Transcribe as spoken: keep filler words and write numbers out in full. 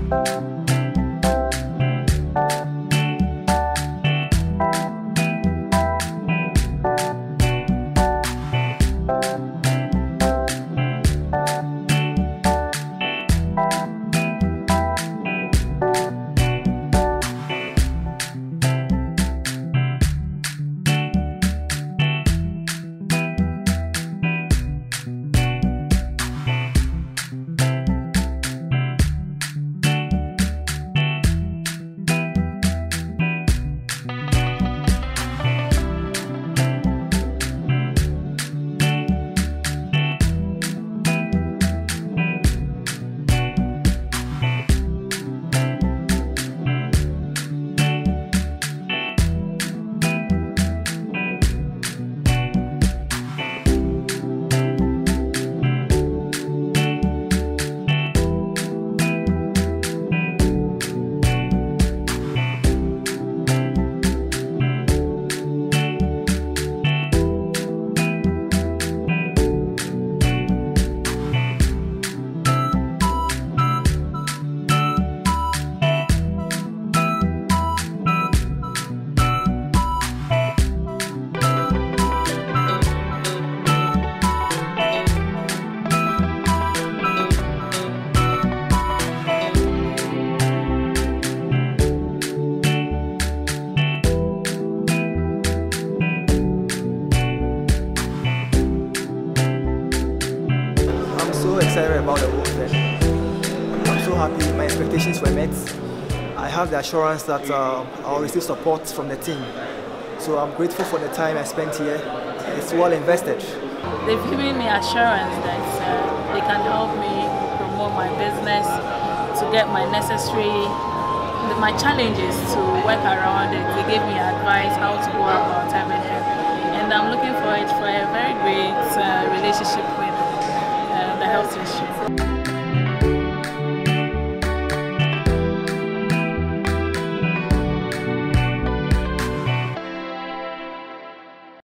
Excited about the work there. I'm so happy my expectations were met. I have the assurance that uh, I'll receive support from the team. So I'm grateful for the time I spent here. It's well invested. They've given me assurance that uh, they can help me promote my business, to get my necessary, my challenges to work around it. They gave me advice how to go about everything. And I'm looking forward for a very great uh, relationship with uh, the Helpstation.